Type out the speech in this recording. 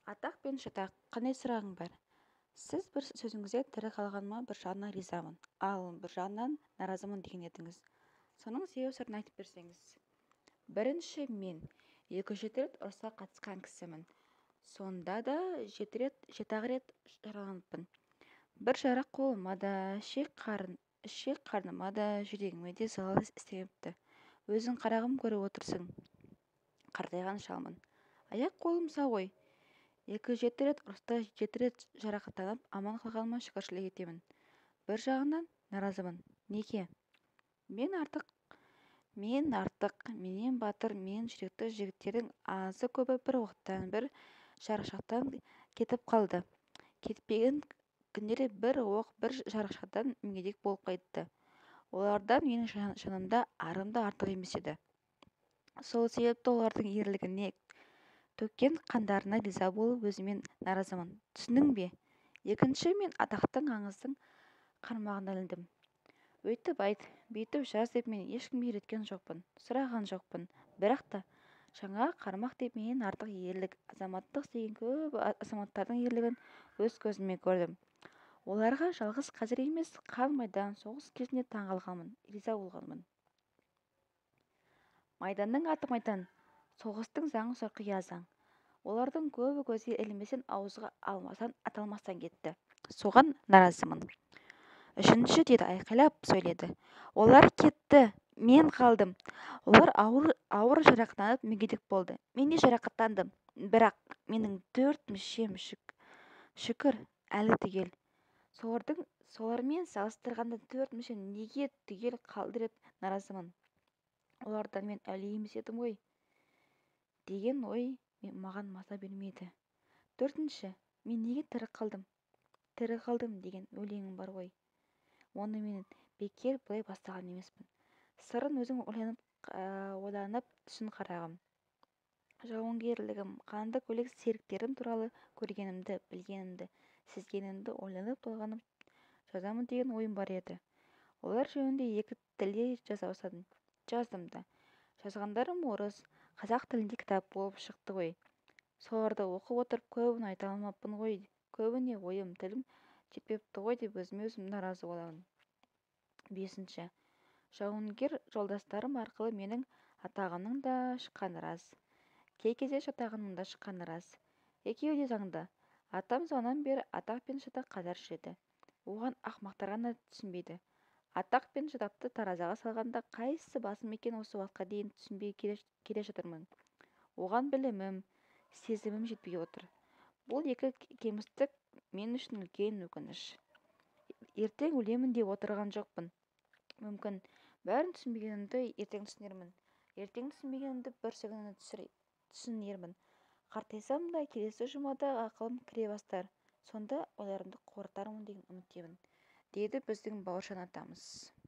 Атақ пен шатақ, қандай сұрағың бар? Сіз бір сөзіңізде тірі қалғаныма бір жағынан ризамын, ал бір жағынан наразымын деген едіңіз. Соның себеп-сырын айтып берсеңіз. Бірінші, мен 2-7 рет ұрысқа қатысқан кісімін. Сонда да 7-ақ рет жараланыппын. Бір жарақ қолыма да, ішек-қарныма да, жүрегіме де залал істемепті. Өзің қарағым көріп отырсың. Қартайған шалмын. Аяқ-қолым сау ғой. 2-7 рет ұрыста 7 рет жарақаттанып аман қалғаныма шүкіршілік етемін. Бір жағынан наразымын. Неге? Мен артық, менен батыр, мен жүректі жігіттердің азы көбі бір оқтан, бір жарықшақтан кетіп қалды. Кетпеген күндері бір оқ, бір жарықшақтан мүгедек болып қайтты. Олардан менің жанымда арым да артық емес еді. Сол себепті олардың ерлігіне, төккен қандарына риза болып өзімен наразымын. Түсіндің бе? Екінші, мен атақтың аңыздың қармағына іліндім. Өйтіп айт, бүйтіп жаз деп мен ешкімге үйреткен жоқпын, сұраған жоқпын. Бірақ та жаңа қармақ деп менен артық ерлік, азаматтық істеген көп азаматтардың ерлігін өз көзіме көрдім. Оларға жалғыз қазір емес, қан майдан, соғыс кезінде таңғалғанмын, риза болғанмын. Майданның аты майдан, соғыстың заңы сұрқия заң. Олардың көбі көзге ілінбестен ауызға аталмастан кетті. Соған наразымын. Үшінші, деді айқайлап сөйледі. Олар кетті, мен қалдым. Олар ауыр жарақаттанып мүгедек болды. Мен де жарақаттандым. Бірақ менің 4 мүшем шүкір әлі түгел. Солармен салыстырғанда 4 мүшем неге түгел қалды деп наразымын. Олардан мен әулие емес едім ғой деген ой маған маза бермейді. Төртінші, мен неге тірі қалдым? Тірі қалдым деген өлеңім бар ғой. Оны мен бекер былай бастаған емеспін. Сырын өзім ойланып түсін қарағым. Жауынгерлігім, қанды көйлек серіктерім туралы көргенімді, білгенімді, сезгенімді ойланып толғанып жазамын деген ойым бар еді. Олар жөнінде 2 тілде жаздым да. Жазғандарым орыс, қазақ тілінде кітап болып шықты ғой. Соларды оқып отырып көбін айта алмаппын ғой, көбіне ойым, тілім жетпепті ғой деп өзім наразы боламын. Бесінші, жауынгер жолдастарым арқылы менің атағымның да шыққаны рас. Кей кезде шатағымның да шыққаны рас. Екеуі де заңды. Атам заманнан бері атақ пен шатақ қатар жүреді. Оған ақымақтар ғана түсінбейді. Атақ пен шатақты таразыға салғанда қайсысы басым екен осы уақытқа дейін түсінбей келе жатырмын. Оған білімім, сезімім жетпей отыр. Бұл екі кемістік мен үшін үлкен өкініш. Ертең өлемін деп отырған жоқпын. Мүмкін бәрін түсінбегенімді ертең түсінермін. Ертең түсінбегенімді бір секундына түсінермін. Қартайсам да келесі жұмада ақылым кіре бастар. Сонда ойларымды қорытармын деген үміттемін, дейді біздің бауыржан атамыз.